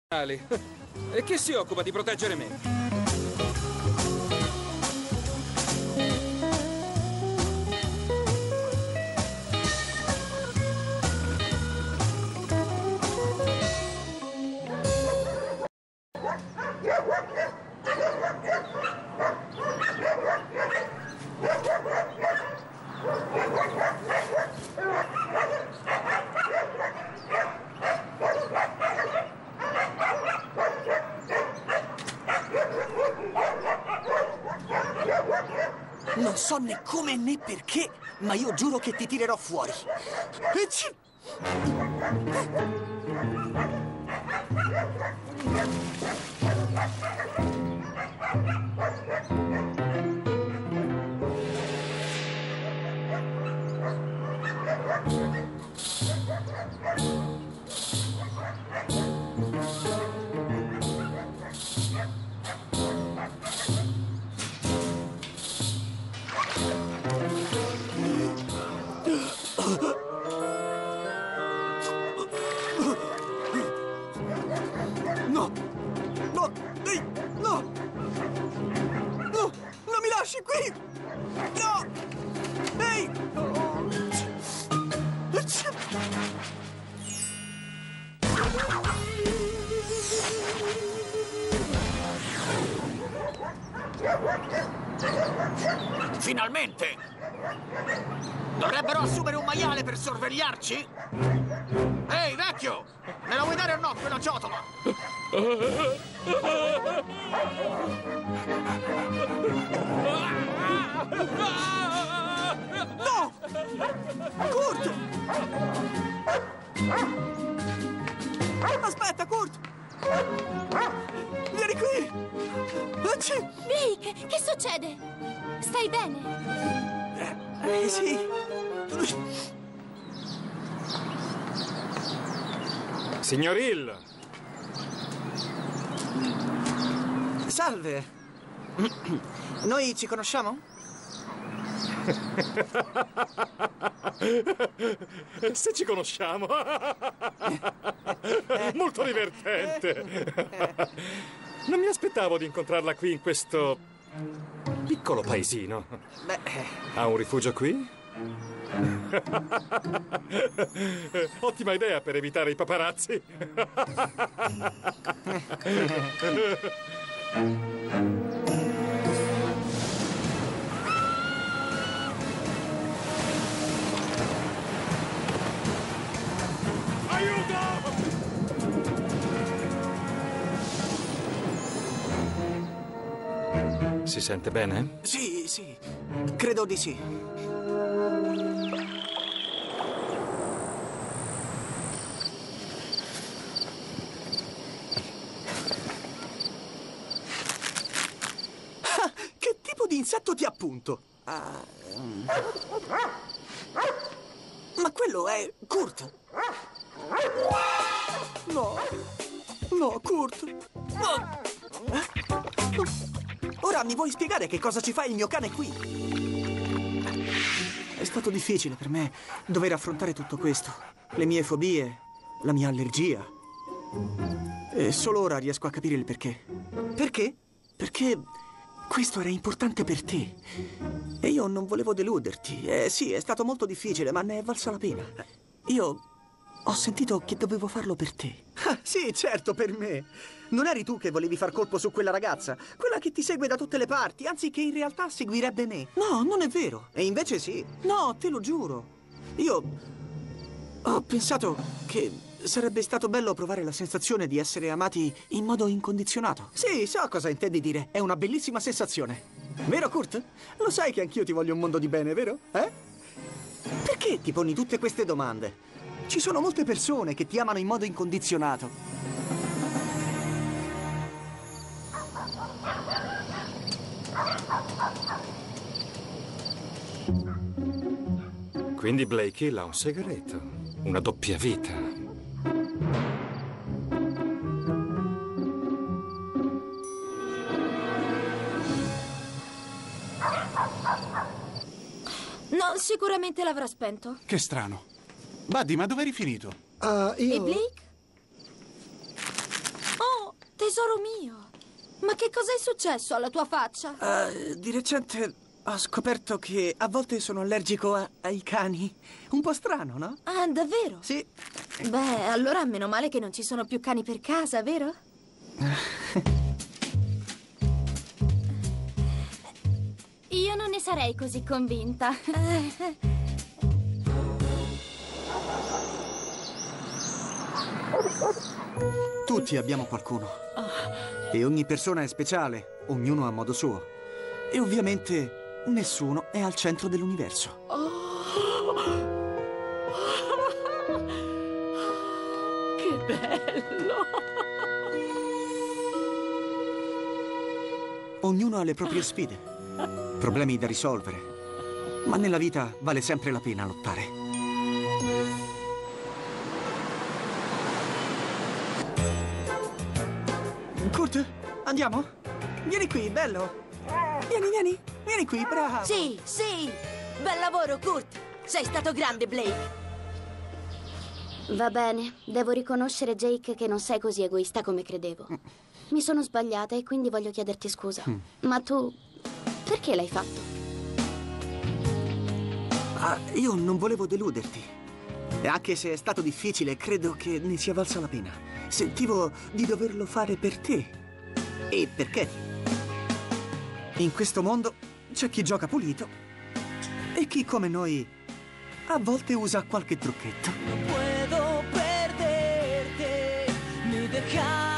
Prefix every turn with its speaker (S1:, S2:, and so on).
S1: E chi si occupa di proteggere me?
S2: Non so né come né perché, ma io giuro che ti tirerò fuori. No! No! Ehi! No! No! Non mi lasci qui! No! Ehi!
S3: Finalmente! Dovrebbero assumere un maiale per sorvegliarci? Ehi, vecchio! Me la vuoi dare o no quella ciotola?
S2: No! Kurt! Aspetta, Kurt! Vieni qui!
S4: Blake, che succede? Stai bene?
S2: Sì.
S1: Signor Hill!
S2: Salve. Noi ci conosciamo?
S1: Se ci conosciamo! Molto divertente! Non mi aspettavo di incontrarla qui in questo piccolo paesino.
S2: Beh,
S1: Ha un rifugio qui? Ottima idea per evitare i paparazzi. Si sente bene?
S2: sì, sì. Credo di sì. Ah, che tipo di insetto ti appunto? Ma quello è Kurt. No. No, Kurt. No. Ora mi vuoi spiegare che cosa ci fa il mio cane qui? È stato difficile per me dover affrontare tutto questo. Le mie fobie, la mia allergia. E solo ora riesco a capire il perché. Perché? Perché questo era importante per te. E io non volevo deluderti. Sì, è stato molto difficile, ma ne è valsa la pena. Io ho sentito che dovevo farlo per te. Sì, certo, per me. Non eri tu che volevi far colpo su quella ragazza? Quella che ti segue da tutte le parti, anzi che in realtà seguirebbe me. No, non è vero. E invece sì. No, te lo giuro. Io ho pensato che sarebbe stato bello provare la sensazione di essere amati in modo incondizionato. Sì, so cosa intendi dire. È una bellissima sensazione. Vero, Kurt? Lo sai che anch'io ti voglio un mondo di bene, vero? Perché ti poni tutte queste domande? Ci sono molte persone che ti amano in modo incondizionato.
S1: Quindi Blake Hill ha un segreto, una doppia vita.
S4: No, sicuramente l'avrà spento.
S5: Che strano. Buddy, ma dove eri finito?
S4: E Blake? Tesoro mio, ma che cosa è successo alla tua faccia?
S2: Di recente ho scoperto che a volte sono allergico ai cani. Un po' strano, no?
S4: Ah, davvero?
S2: Sì.
S4: Beh, allora meno male che non ci sono più cani per casa, vero?
S5: Io non ne sarei così convinta.
S2: Tutti abbiamo qualcuno. E ogni persona è speciale, ognuno a modo suo. E ovviamente nessuno è al centro dell'universo.
S6: Che bello!
S2: Ognuno ha le proprie sfide, problemi da risolvere. Ma nella vita vale sempre la pena lottare. Kurt, andiamo? Vieni qui, bello. Vieni qui, bravo.
S7: Sì, sì! Bel lavoro, Kurt! Sei stato grande, Blake!
S5: Va bene, devo riconoscere, Jake, che non sei così egoista come credevo. Mi sono sbagliata e quindi voglio chiederti scusa. Ma tu, perché l'hai fatto?
S2: Io non volevo deluderti. E anche se è stato difficile, credo che ne sia valsa la pena. Sentivo di doverlo fare per te. E perché? In questo mondo c'è chi gioca pulito e chi, come noi, a volte usa qualche trucchetto.
S6: No puedo perderte, ni dejar